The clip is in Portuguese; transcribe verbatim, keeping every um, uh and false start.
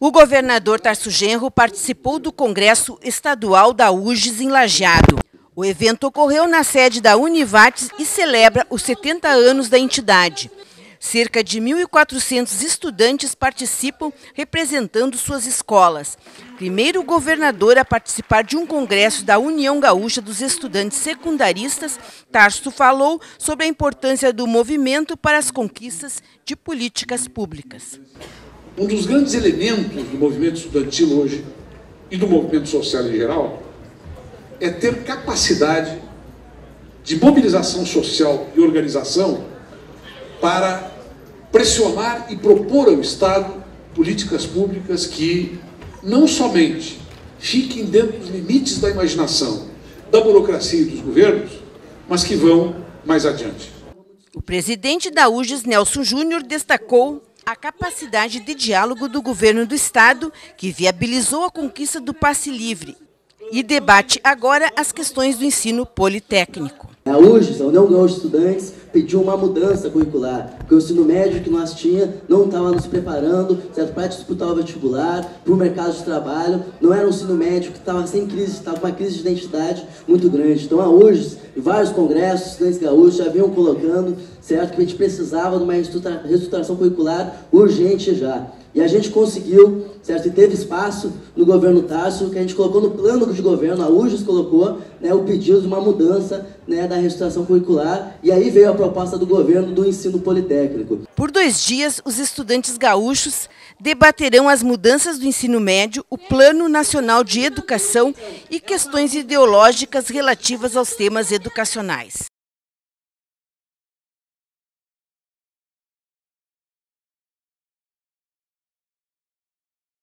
O governador Tarso Genro participou do Congresso Estadual da U G S em Lajeado. O evento ocorreu na sede da Univates e celebra os setenta anos da entidade. Cerca de mil e quatrocentos estudantes participam representando suas escolas. Primeiro governador a participar de um congresso da União Gaúcha dos Estudantes Secundaristas, Tarso falou sobre a importância do movimento para as conquistas de políticas públicas. Um dos grandes elementos do movimento estudantil hoje e do movimento social em geral é ter capacidade de mobilização social e organização para pressionar e propor ao Estado políticas públicas que não somente fiquem dentro dos limites da imaginação, da burocracia e dos governos, mas que vão mais adiante. O presidente da U G S, Nelson Júnior, destacou a capacidade de diálogo do governo do Estado, que viabilizou a conquista do passe livre e debate agora as questões do ensino politécnico. A U G S, a União Gaúcha de Estudantes, pediu uma mudança curricular, porque o ensino médio que nós tínhamos não estava nos preparando, certo, para disputar o vestibular, para o mercado de trabalho. Não era um ensino médio que estava sem crise, estava com uma crise de identidade muito grande. Então a U G S e vários congressos, estudantes gaúchos já vinham colocando, certo, que a gente precisava de uma reestruturação curricular urgente já. E a gente conseguiu, certo, e teve espaço no governo Tarso, que a gente colocou no plano de governo, a U G S colocou, né, o pedido de uma mudança, né, da reestruturação curricular, e aí veio a proposta do governo do ensino politécnico. Por dois dias, os estudantes gaúchos debaterão as mudanças do ensino médio, o Plano Nacional de Educação e questões ideológicas relativas aos temas educacionais.